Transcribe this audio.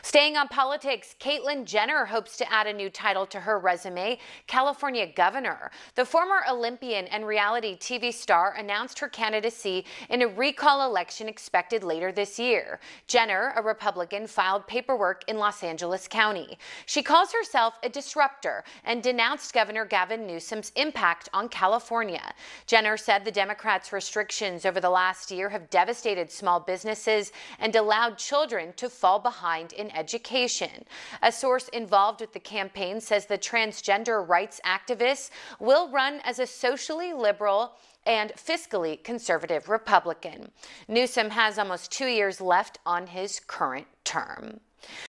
Staying on politics, Caitlyn Jenner hopes to add a new title to her resume, California governor. The former Olympian and reality TV star announced her candidacy in a recall election expected later this year. Jenner, a Republican, filed paperwork in Los Angeles County. She calls herself a disruptor and denounced Governor Gavin Newsom's impact on California. Jenner said the Democrats' restrictions over the last year have devastated small businesses and allowed children to fall behind in education. A source involved with the campaign says the transgender rights activist will run as a socially liberal and fiscally conservative Republican. Newsom has almost 2 years left on his current term.